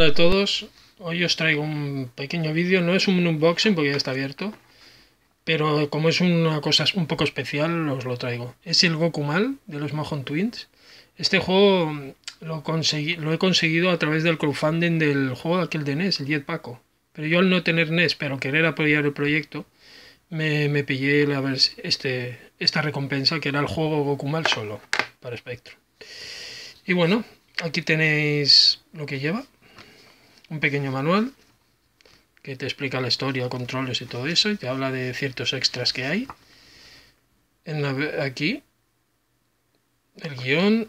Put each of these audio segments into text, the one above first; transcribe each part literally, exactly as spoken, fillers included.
Hola a todos, hoy os traigo un pequeño vídeo, no es un unboxing porque ya está abierto, pero como es una cosa un poco especial os lo traigo. Es el Gokumal de los Mahon Twins. Este juego lo, conseguí, lo he conseguido a través del crowdfunding del juego aquel de N E S, el Jetpaco. Pero yo al no tener N E S pero querer apoyar el proyecto, me, me pillé la vers este, esta recompensa que era el juego Gokumal solo para Spectrum. Y bueno, aquí tenéis lo que lleva. Un pequeño manual que te explica la historia, controles y todo eso, y te habla de ciertos extras que hay. En la, aquí, el guión.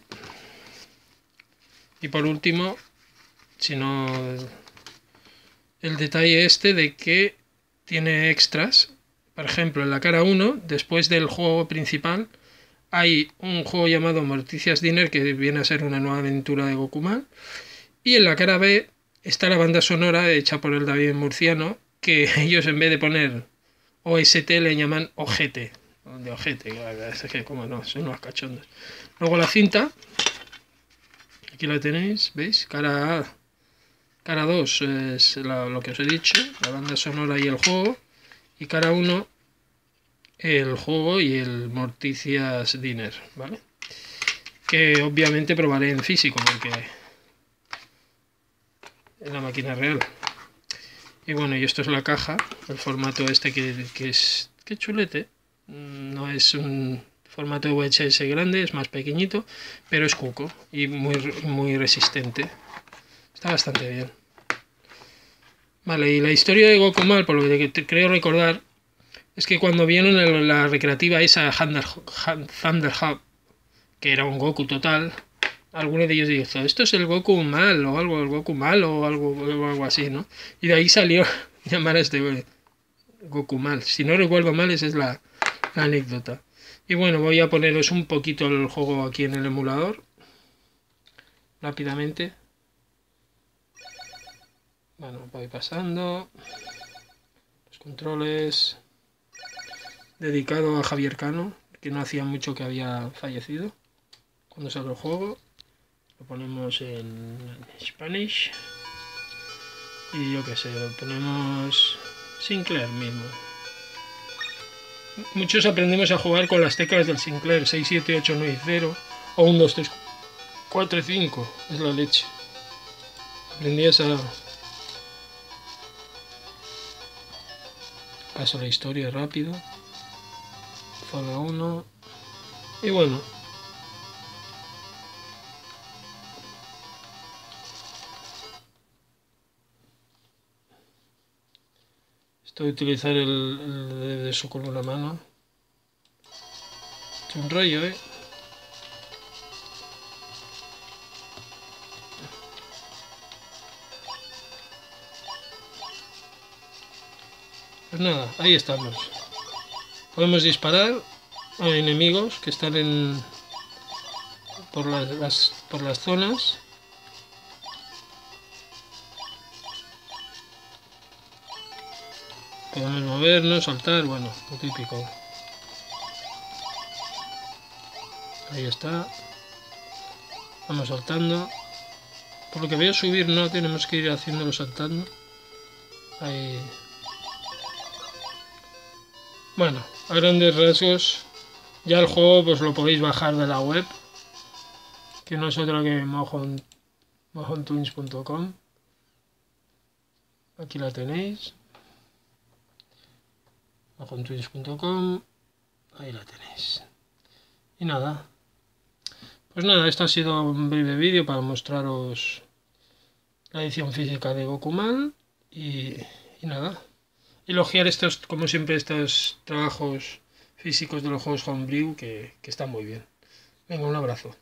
Y por último, si no, el detalle este de que tiene extras. Por ejemplo, en la cara uno, después del juego principal, hay un juego llamado Morticia's Dinner, que viene a ser una nueva aventura de Gokumal. Y en la cara B está la banda sonora hecha por el David Murciano, que ellos en vez de poner O S T le llaman ojete. De ojete, es que como no, son unos cachondos. Luego la cinta, aquí la tenéis, ¿veis? Cara A, cara dos es la, lo que os he dicho, la banda sonora y el juego. Y cara uno, el juego y el Morticia's Dinner, ¿vale? Que obviamente probaré en físico, porque en la máquina real. Y bueno, y esto es la caja, el formato este que, que es que chulete. No es un formato V H S grande, es más pequeñito, pero es cuco y muy, muy resistente. Está bastante bien. Vale, y la historia de Gokumal, por lo que te creo recordar, es que cuando vieron en la recreativa esa Thunder, Thunder Hub, que era un Goku total, alguno de ellos dijo, esto es el Goku mal, o algo, el Goku mal, o algo, o algo así, ¿no? Y de ahí salió llamar a este Goku mal. Si no recuerdo mal, esa es la, la anécdota. Y bueno, voy a poneros un poquito el juego aquí en el emulador. Rápidamente. Bueno, voy pasando. Los controles. Dedicado a Javier Cano, que no hacía mucho que había fallecido cuando salió el juego. Lo ponemos en Spanish y yo que sé, lo ponemos Sinclair mismo. Muchos aprendimos a jugar con las teclas del Sinclair seis, siete, ocho, nueve, cero o uno, dos, tres, cuatro, cinco, es la leche. Aprendías a... Paso la historia rápido. Zona uno y bueno, esto de utilizar el, el de eso con una mano es un rollo, eh pues nada, ahí estamos. Podemos disparar a enemigos que están en por las, las por las zonas. Podemos movernos, saltar, bueno, lo típico. Ahí está. Vamos saltando. Por lo que veo subir no, tenemos que ir haciéndolo saltando. Ahí. Bueno, a grandes rasgos, ya el juego pues lo podéis bajar de la web, que no es otra que mahon twins punto com. Aquí la tenéis, mahon twins punto com, ahí la tenéis. Y nada, pues nada, este ha sido un breve vídeo para mostraros la edición física de Gokumal y, y nada. Elogiar estos, como siempre, estos trabajos físicos de los juegos Homebrew que, que están muy bien. Venga, un abrazo.